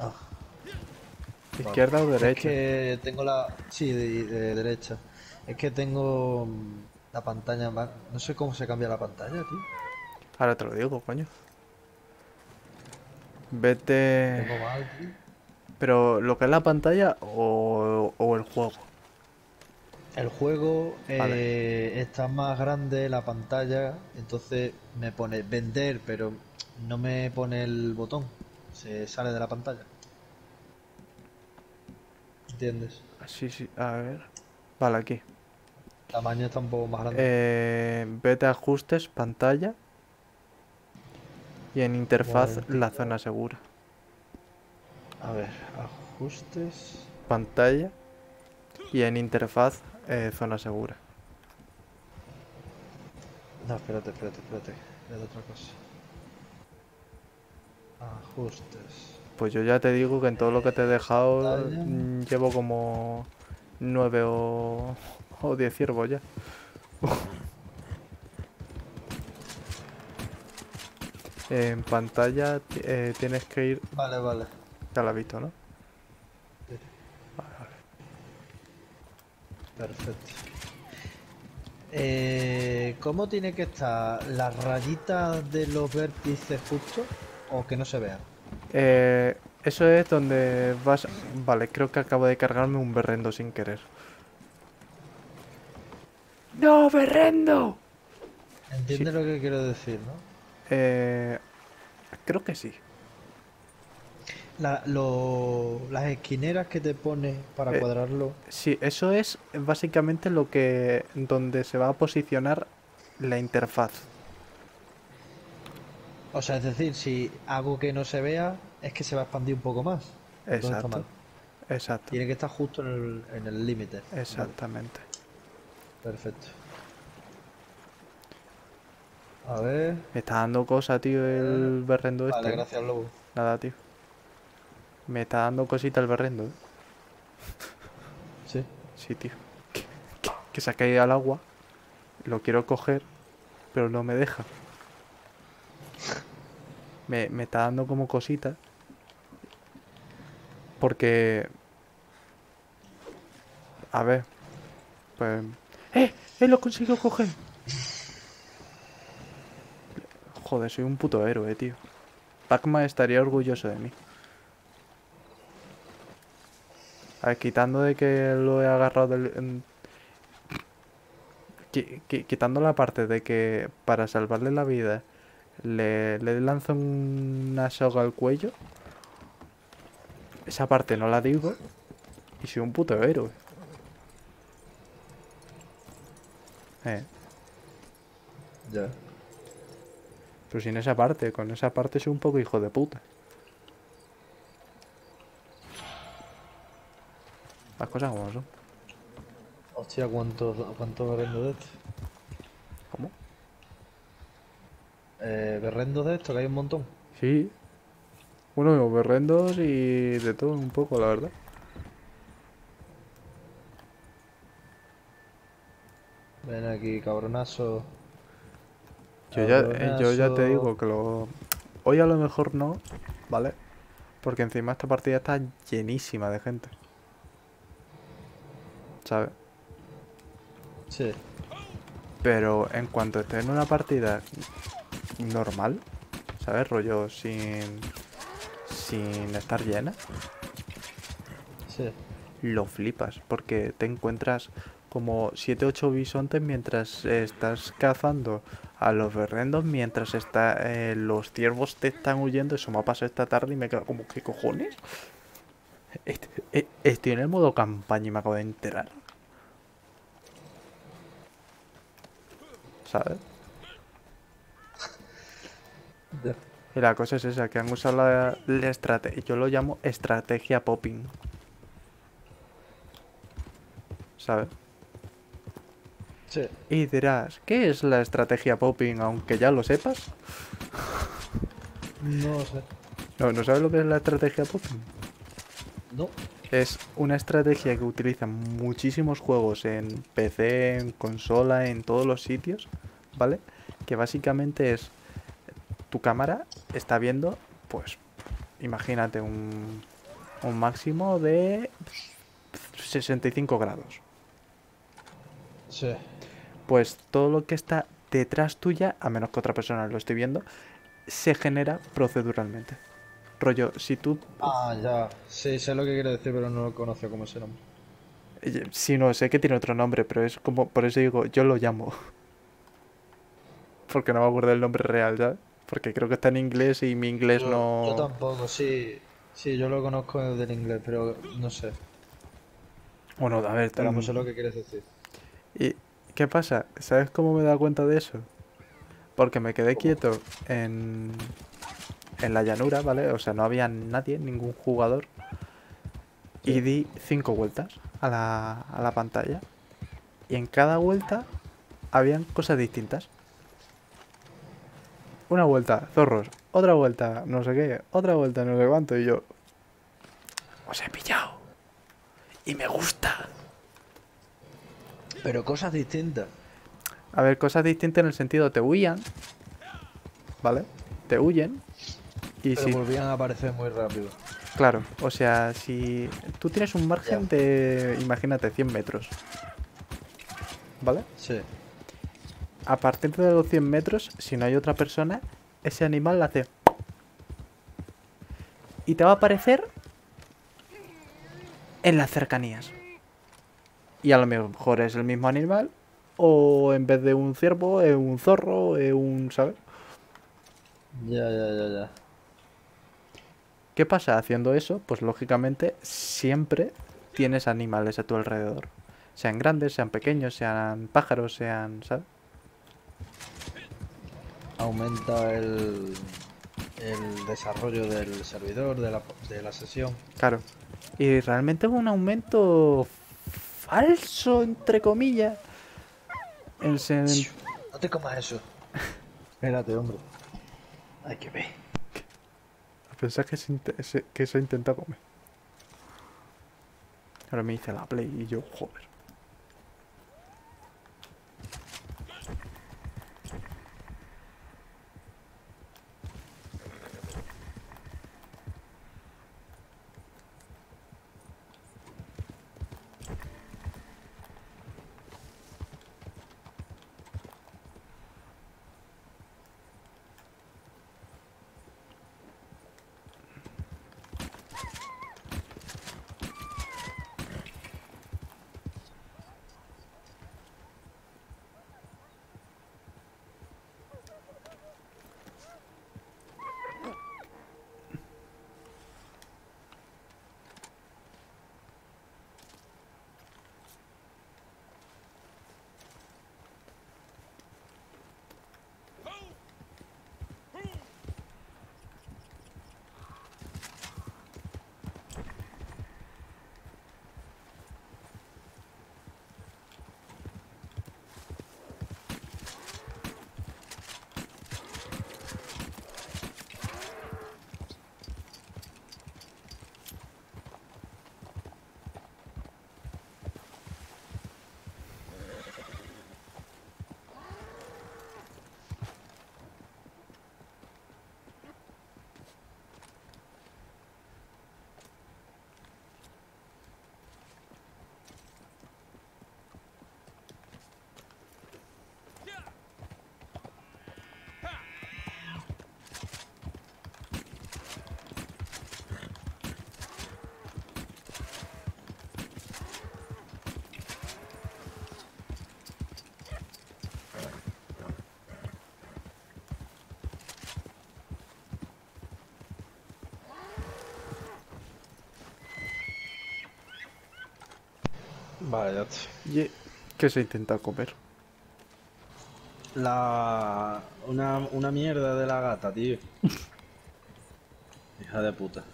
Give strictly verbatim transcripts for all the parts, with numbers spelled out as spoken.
Ah, vale. ¿Izquierda o Es derecha? que tengo la... Sí, de, de derecha. Es que tengo mm, la pantalla más... No sé cómo se cambia la pantalla, tío. Ahora te lo digo, coño. La Vete... tengo mal, tío. Pero, ¿lo que es la pantalla o, o el juego? El juego Vale. eh, está más grande, la pantalla, entonces me pone vender, pero no me pone el botón. Se sale de la pantalla. ¿Entiendes? Sí, sí, a ver. Vale, aquí. El tamaño está un poco más grande. Eh, vete a ajustes, pantalla. Y en Un interfaz, la momentito. zona segura. A ver, ajustes. Pantalla. Y en interfaz, eh, zona segura. No, espérate, espérate, espérate. Espérate otra cosa. Ajustes. Pues yo ya te digo que en todo lo que te he Eh, dejado pantalla. mm, llevo como nueve o, o diez ciervos ya. En pantalla ti- eh, tienes que ir... Vale, vale. Ya lo has visto, ¿no? Sí, perfecto. Eh, ¿cómo tiene que estar las rayitas de los vértices justos o que no se vean? Eh, eso es donde vas... Vale, creo que acabo de cargarme un berrendo sin querer. ¡No, berrendo! Sí, ¿Entiendes lo que quiero decir, no? eh, creo que sí. La- lo- las esquineras que te pone para Eh, cuadrarlo. sí, eso es básicamente lo que... Donde se va a posicionar la interfaz. O sea, es decir, si hago que no se vea, es que se va a expandir un poco más. Entonces está Exacto, mal. exacto, Tiene que estar justo en el en el límite. Vale, exactamente. perfecto. A ver. Me está dando cosa, tío, eh, el berrendo Vale, este, ¿eh? gracias, Lobo. Nada, tío. Me está dando cosita el berrendo, ¿eh? Sí. Sí, tío. Que, que- que se ha caído al agua. Lo quiero coger, pero no me deja. Me, me está dando como cosita. Porque, a ver, pues... ¡Eh! ¡Eh! Lo consigo coger. Joder, soy un puto héroe, tío. Pac-Man estaría orgulloso de mí. A ver, quitando de que lo he agarrado del... en- qui- qui- quitando la parte de que para salvarle la vida le, le lanzo una soga al cuello. Esa parte no la digo. Y soy un puto héroe. Eh. Ya. Pero sin esa parte. Con esa parte soy un poco hijo de puta. Las cosas como son. Hostia, ¿cuánto, cuánto berrendo de esto? ¿Cómo? Eh, berrendo de esto, que hay un montón. Sí. Bueno, berrendos y de todo un poco, la verdad. Ven aquí, cabronazo. Yo ya, eh, yo ya te Cabronazo. digo que lo... Hoy a lo mejor no, ¿vale? Porque encima esta partida está llenísima de gente. ¿Sabes? Sí. Pero en cuanto esté en una partida normal, ¿sabes? Rollo sin... Sin estar llena, Sí. lo flipas. Porque te encuentras como siete ocho bisontes mientras eh, estás cazando a los berrendos, mientras está, eh, los ciervos te están huyendo. Eso me ha pasado esta tarde y me quedo como, ¿qué cojones? Est- eh, Estoy en el modo campaña y me acabo de enterar, ¿sabes? Ya. Y la cosa es esa, que han usado la, la estrategia, yo lo llamo estrategia popping, ¿sabes? Sí. Y dirás, ¿qué es la estrategia popping aunque ya lo sepas? No sé. No, ¿no sabes lo que es la estrategia popping? No. Es una estrategia que utilizan muchísimos juegos en P C, en consola, en todos los sitios, ¿vale? Que básicamente es tu cámara está viendo, pues, imagínate un, Un máximo de sesenta y cinco grados. Sí. Pues todo lo que está detrás tuya, a menos que otra persona lo esté viendo, se genera proceduralmente. Rollo, si tú... Ah, ya. Sí, sé lo que quiere decir, pero no lo conozco como ese nombre. eh, Si no, sé que tiene otro nombre, pero es como... Por eso digo, yo lo llamo. Porque no me acuerdo el nombre real, ¿sabes? Porque creo que está en inglés y mi inglés Yo, yo no... tampoco, sí. Sí, yo lo conozco del inglés, pero no sé. Bueno, a ver... Pero vamos, mm, sé lo que quieres decir. ¿Y qué pasa? ¿Sabes cómo me he dado cuenta de eso? Porque me quedé ¿Cómo? quieto en, en la llanura, ¿vale? O sea, no había nadie, ningún jugador. Sí. Y di cinco vueltas a la, a la pantalla. Y en cada vuelta habían cosas distintas. Una vuelta, zorros. Otra vuelta, no sé qué. Otra vuelta, no sé cuánto. Y yo, os he pillado. Y me gusta. Pero cosas distintas. A ver, cosas distintas en el sentido, te huían, ¿vale? Te huyen. Y Pero si, volvían a aparecer muy rápido. claro, o sea, si tú tienes un Ya. margen de, imagínate, cien metros, ¿vale? Sí. A partir de los cien metros, si no hay otra persona, ese animal la hace. Y te va a aparecer en las cercanías. Y a lo mejor es el mismo animal. O en vez de un ciervo, es un zorro, es un... ¿sabes? Ya, ya, ya, ya. ¿Qué pasa? Haciendo eso, pues lógicamente siempre tienes animales a tu alrededor. Sean grandes, sean pequeños, sean pájaros, sean... ¿sabes? Aumenta el, el desarrollo del servidor, de la, de la sesión. Claro. Y realmente es un aumento falso, entre comillas. En sen- No te comas eso. Espérate, hombre. Hay que ver. Pensás que se, inte- se- que se ha intentado comer. Ahora me dice la play y yo, joder. Vale, ya está. ¿Y qué se ha intentado comer? La... Una, una mierda de la gata, tío. Hija de puta.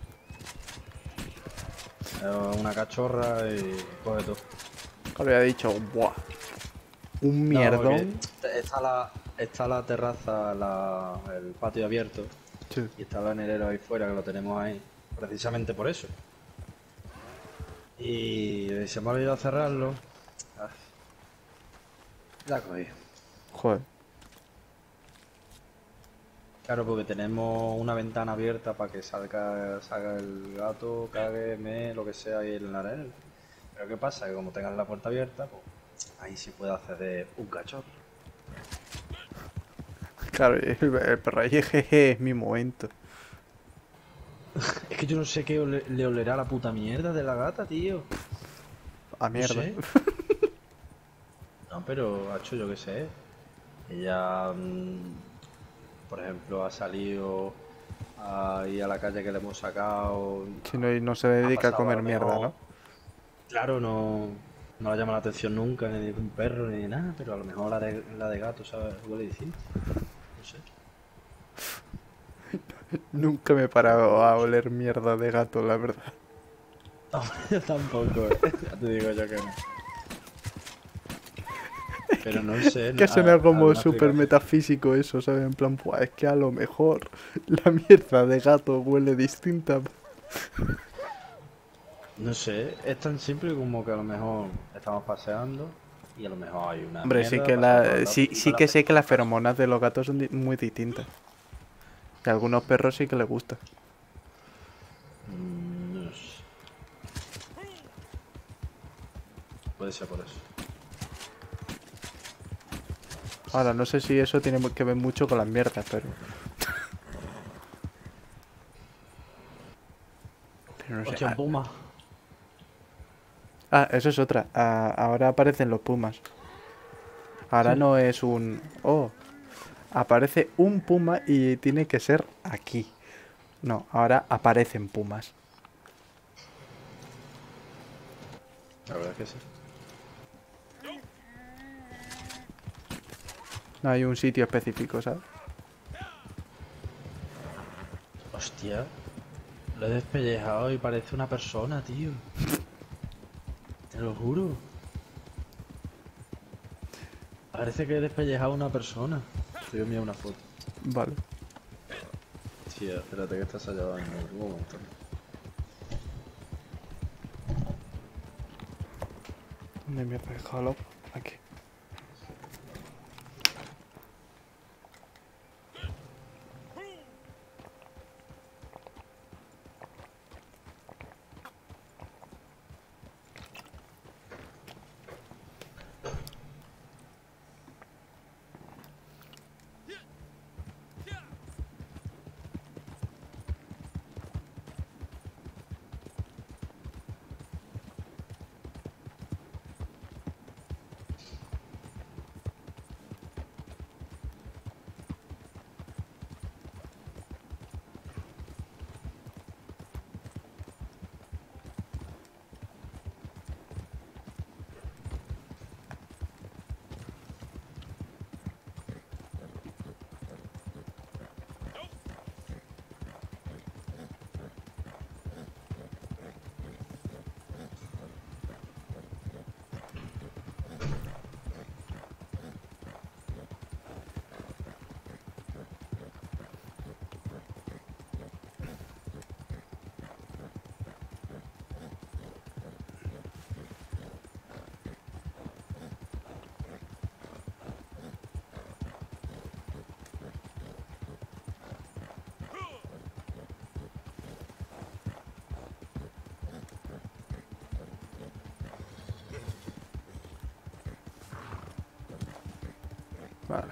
Es una cachorra y coge todo. Había dicho, buah, un No, porque mierdón. está la, está la terraza, la, el patio abierto Sí. y está el bannerero ahí fuera que lo tenemos ahí, precisamente por eso. Y se me ha olvidado cerrarlo. Ah, la cogí. Joder. Claro, porque tenemos una ventana abierta para que salga, salga el gato, cague, me, lo que sea ahí en la arena. Pero ¿qué pasa? Que como tengas la puerta abierta, pues ahí sí puede acceder un cachorro. Claro, el, el perro ahí, jeje, es mi momento. Es que yo no sé qué ole- le olerá la puta mierda de la gata, tío. A No mierda. sé. No, pero, hacho, yo qué sé. Ella, mm, por ejemplo, ha salido ahí a la calle que le hemos sacado. Si no, y no se Ha dedica a pasado a comer lo mierda, mejor. ¿no? Claro, no, no le llama la atención nunca, ni de un perro, ni de nada, pero a lo mejor la de, la de gato, ¿sabes? Huele distinto. No sé. Nunca me he parado a oler mierda de gato, la verdad. Yo tampoco, eh. Ya te digo yo que no. Pero no sé, Que a- suena como alguna súper explicación. metafísico eso, ¿sabes? En plan, "Buah, es que a lo mejor la mierda de gato huele distinta". No sé, es tan simple como que a lo mejor estamos paseando y a lo mejor hay una Hombre, sí mierda que pasando por al la, lado sí, y sí huele a que sé que las pescado. feromonas de los gatos son di- muy distintas. Y a algunos perros sí que les gusta. Mm, no sé, puede ser por eso. Ahora, no sé si eso tiene mu- que ver mucho con las mierdas, pero... Pero no sé. Hostia, un Ah, puma. ah, eso es otra. Ah, ahora aparecen los pumas. Ahora Sí. no es un... Oh, aparece un puma y tiene que ser aquí. No, ahora aparecen pumas. La verdad es que sí. No hay un sitio específico, ¿sabes? Hostia, lo he despellejado y parece una persona, tío. Te lo juro. Parece que he despellejado a una persona. Te voy a enviar una foto. Vale. Sí, espérate que estás allá abajo. Un momento. ¿Dónde mierda he dejado el agua? Aquí. Vale.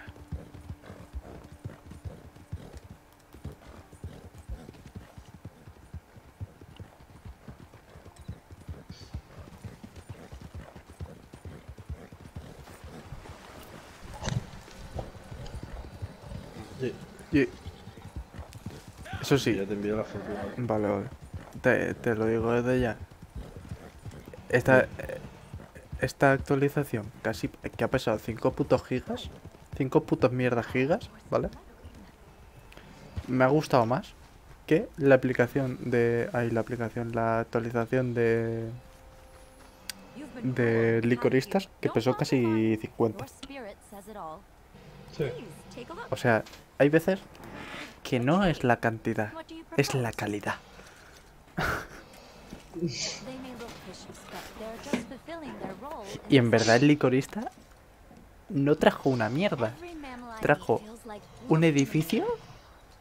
Sí, Y... Eso sí, sí. ya te envío la foto. Vale, vale. Te, te lo digo desde ya. Sí. Esta, esta actualización casi que ha pesado cinco putos gigas. cinco putos mierdas gigas, ¿vale? Me ha gustado más que la aplicación de... Ahí la aplicación, la actualización de... De licoristas, que pesó casi cincuenta. Sí. O sea, hay veces que no es la cantidad, es la calidad. Y en verdad el licorista no trajo una mierda. Trajo un edificio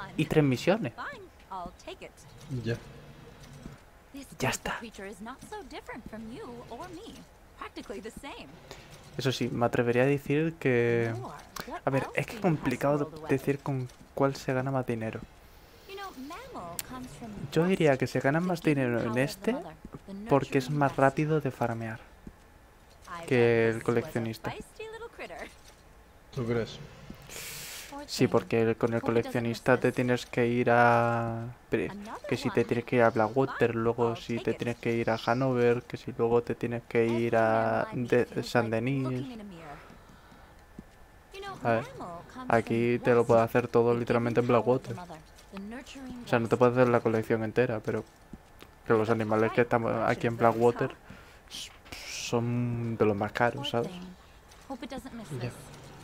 y tres misiones. Fine, I'll take it. Ya. This Ya beautiful está. creature is not so different from you or me. Practically the same. Eso sí, me atrevería a decir que... Lore, what A ver, else es do que es you have complicado swirled away? decir con cuál se gana más dinero. You know, mammal comes from Yo dust, diría que se gana the más giving dinero en power of the este mother, the porque es nurturing más dust. rápido de farmear. I que bet el this was a coleccionista. feisty little critter. ¿Tú crees? Poor Sí, thing. porque el- con el Hope it doesn't coleccionista te resist. tienes que ir a... Espere, Another que si te one. tienes que ir a Blackwater, Fine, luego I'll si take te it. tienes que ir a Hanover, que si luego te tienes que Every ir a mammal I meet de feels San like Denis. looking in a mirror. You know, A ver, mammal comes aquí from te lo dust, puedes hacer todo the literalmente en giving power of the Blackwater. mother, the nurturing O sea, no te dust. puedes hacer la colección entera, pero que los The animales que right estamos aquí en collection of those, Blackwater huh? s- son de los más caros, Poor ¿sabes? thing. Hope it doesn't miss Ya. this.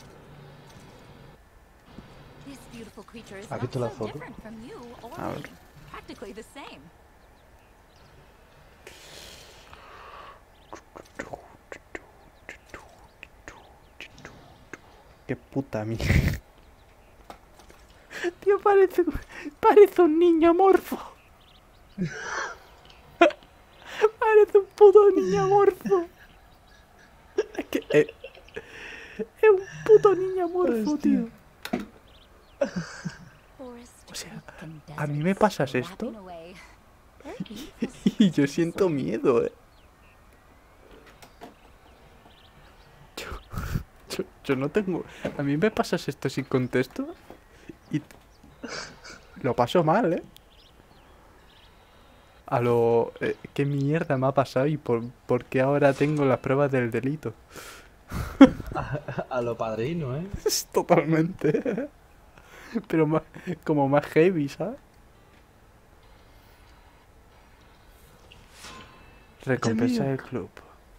This beautiful creature is ¿Has not visto la so foto? different from you or A me. ver. Practically the same. Qué puta mierda. Tío, parece, parece un niño amorfo. Parece un puto niño amorfo. Es que es, es un puto niño amorfo, Hostia. tío. Forest, O sea, creek and a mí me deserts pasas lapping esto away. Very beautiful y yo sights, siento so- miedo, eh. Yo, yo, yo no tengo... A mí me pasas esto sin contexto y lo paso mal, eh. A lo... eh, ¿qué mierda me ha pasado y por, por qué ahora tengo las pruebas del delito? A lo padrino, ¿eh? Es totalmente... Pero más, como más heavy, ¿sabes? Recompensa mío. del club.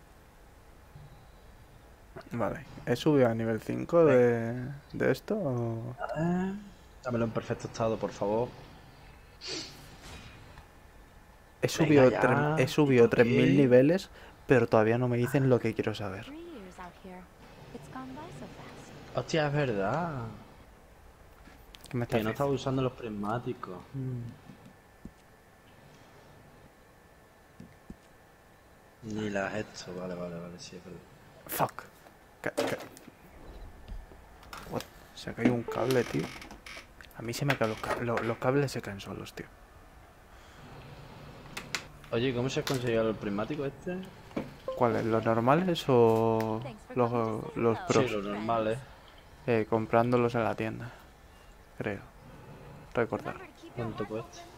Vale, ¿he subido a nivel cinco de, de esto? o- Eh, Dámelo en perfecto estado, por favor. He subido, ya. tre- he ¿Y subido por tres mil qué? niveles, pero todavía no me dicen lo que quiero saber. Three years out here. It's gone by so fast. Hostia, es verdad. ¿Qué me estás Que no diciendo? estaba usando los prismáticos. Ni las esto, vale, vale, vale, sí, es verdad. Fuck. Ca- ca- What? Se ha caído un cable, tío. A mí se me caen los cables. Los, los cables se caen solos, tío. Oye, ¿cómo se ha conseguido el prismático este? ¿Cuáles? ¿Los normales o los, los pros? Sí, los normales. Eh, comprándolos en la tienda. Creo. Recordar. Remember to keep your ¿Cuánto heart cuesta?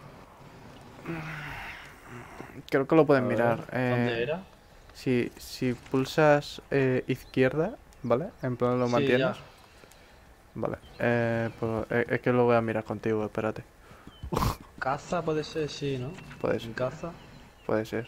Creo que lo A pueden ver, mirar. ¿Dónde Eh, era? Si, si pulsas eh, izquierda, ¿vale? En plan lo Sí, mantienes. ya. Vale. Eh, pues, eh, es que lo voy a mirar contigo, espérate. Caza puede ser, sí, ¿no? Puede En ser. caza. Puede ser.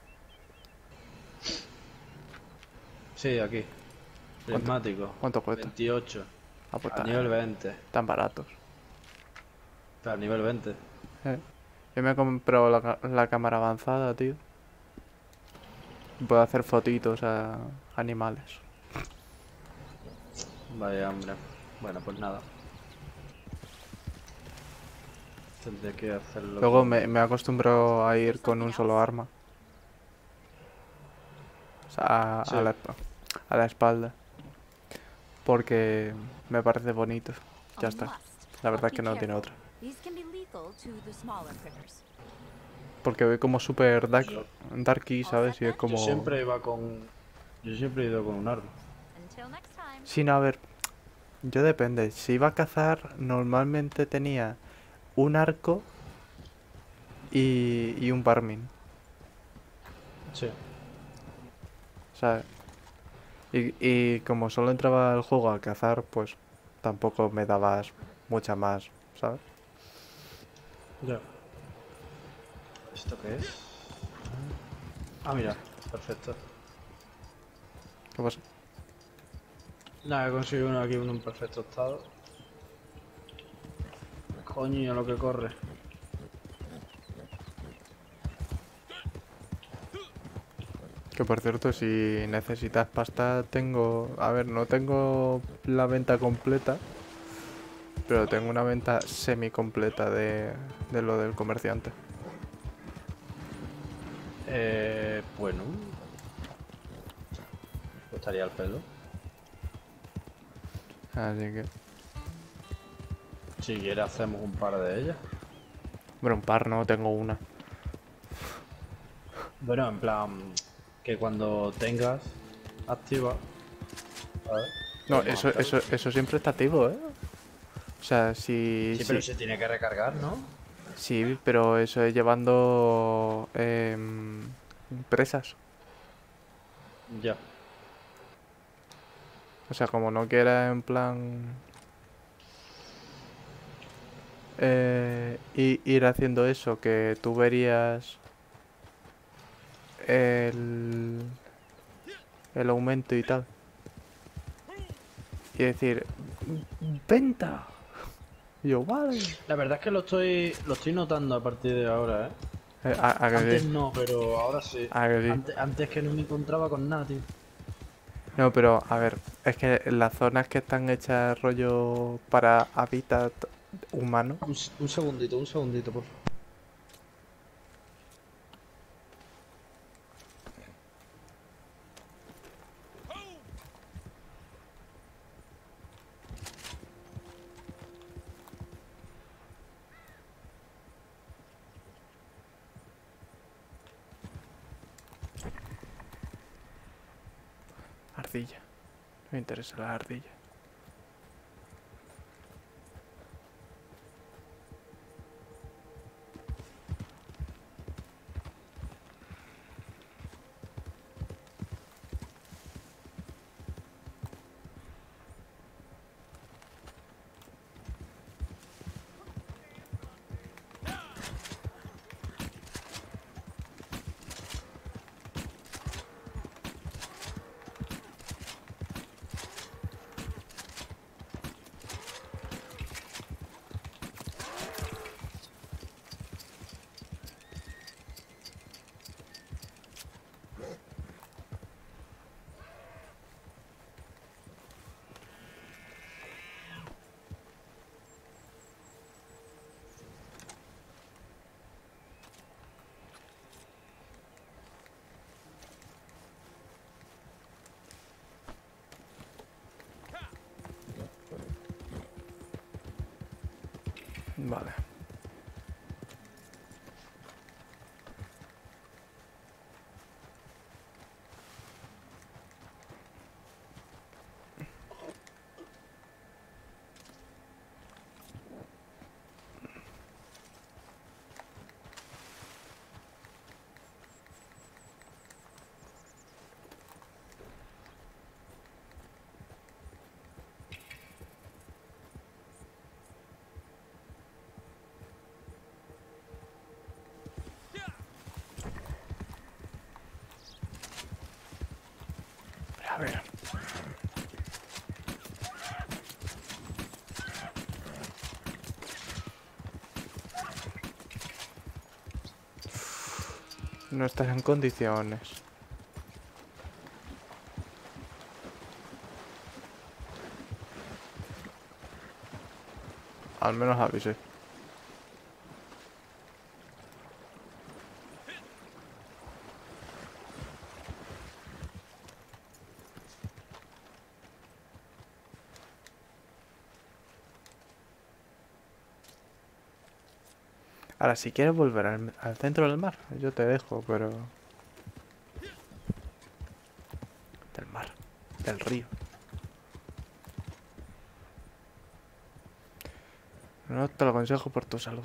Sí, aquí. Prismático. ¿Cuánto cuesta? veintiocho. Ah, pues A tan, nivel veinte. tan baratos. A nivel veinte. Eh, Yo me he comprado la, ca- la cámara avanzada, tío. Puedo hacer fotitos a animales. Vaya hambre. Bueno, pues nada. Tendré que hacerlo. Luego con- me, me he acostumbrado a ir con un solo arma. O sea, a, a Sí. la, esp- a la espalda. Porque me parece bonito. Ya A está. must. La But verdad es be que no tiene careful. otra. These can be lethal to the smaller critters. Porque voy como super dark, Yo- darky, ¿sabes? Y es como... Yo siempre iba con. Yo siempre he ido con un arma. Until next time. Sí, no, a ver. Yo depende. Si iba a cazar, normalmente tenía un arco y, y un Barmin, Sí. ¿sabes? Y, y como solo entraba al juego a cazar, pues tampoco me dabas mucha más, ¿sabes? Ya. ¿Esto qué es? Ah, mira. Perfecto. ¿Qué pasa? Nada, he conseguido uno aquí en un perfecto estado. Coño, lo que corre. Que por cierto, si necesitas pasta, tengo... A ver, no tengo la venta completa, pero tengo una venta semi completa de, de lo del comerciante. Eh, bueno. Pues estaría al pelo. Así que, Si quieres hacemos un par de ellas. bueno, un par no, tengo una. Bueno, en plan, que cuando tengas activa, ¿sabes? No, Podemos eso, hacerlo. eso, eso siempre está activo, ¿eh? O sea, si, Sí, si, pero se tiene que recargar, ¿no? sí, pero eso es llevando em, presas. Ya. O sea, como no quieras en plan eh, i- ir haciendo eso, que tú verías el, el aumento y tal. Y decir, venta. Y yo, vale. La verdad es que lo estoy, lo estoy notando a partir de ahora, ¿eh? Eh, a, a que Antes sí, no, pero ahora sí. a que sí. Antes, antes que no me encontraba con nada, tío. No, pero a ver, es que las zonas que están hechas rollo para hábitat humano. Un, s- un segundito, un segundito, por favor. Ardilla. Me interesa la ardilla. Vale. A ver. No estás en condiciones. Al menos avisé. Ahora, si quieres volver al, al centro del mar, yo te dejo, pero... Del mar, del río. No te lo aconsejo por tu salud.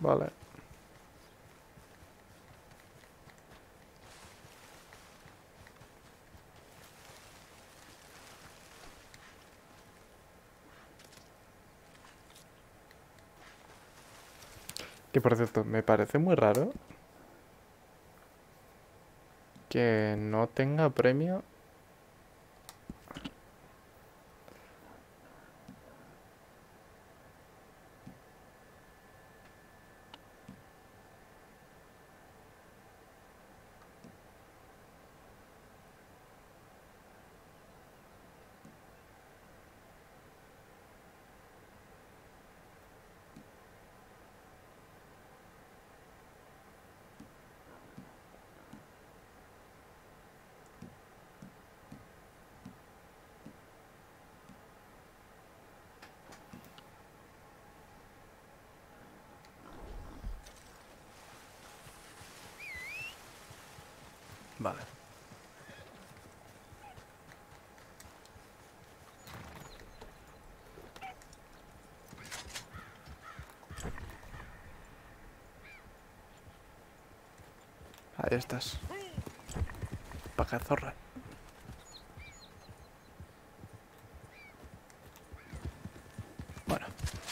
Vale. Que por cierto, me parece muy raro que no tenga premio. Vale. Ahí estás. Paca zorra. Bueno.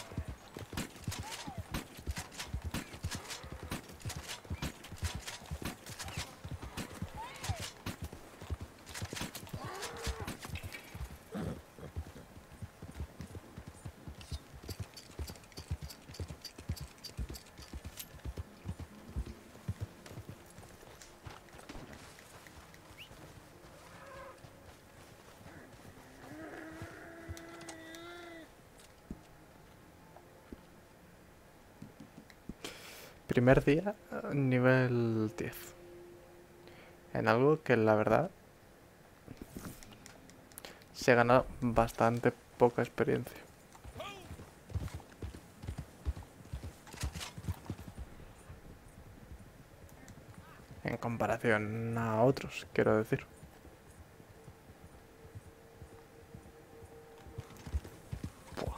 Primer día, eh, nivel diez. En algo que la verdad se gana bastante poca experiencia. En comparación a otros, quiero decir. Buah.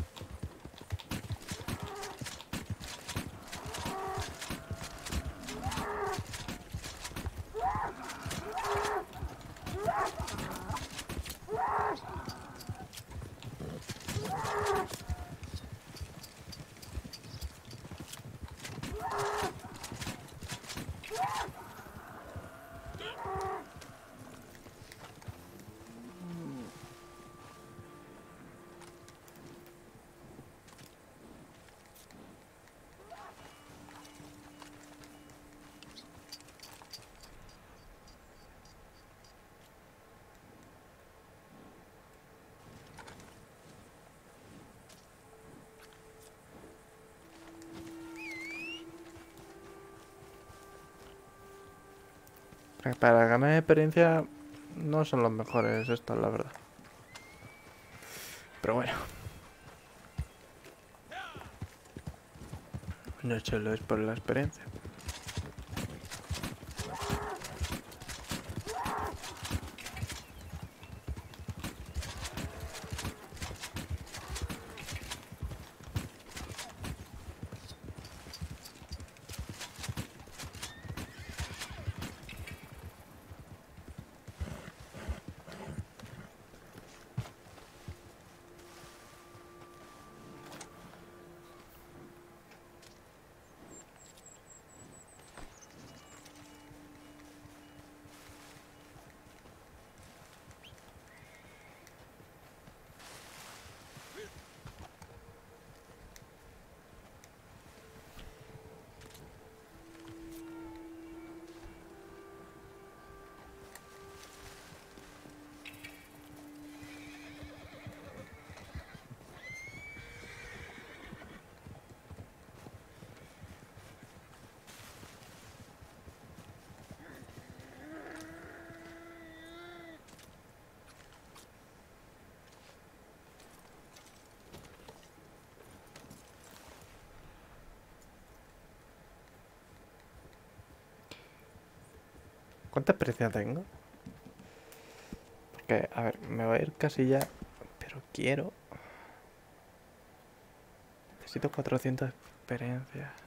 Para ganar experiencia no son los mejores estos, la verdad. Pero bueno. No solo es por la experiencia. ¿Cuánta experiencia tengo? Porque, a ver, me va a ir casi ya. Pero quiero... Necesito cuatrocientas experiencias.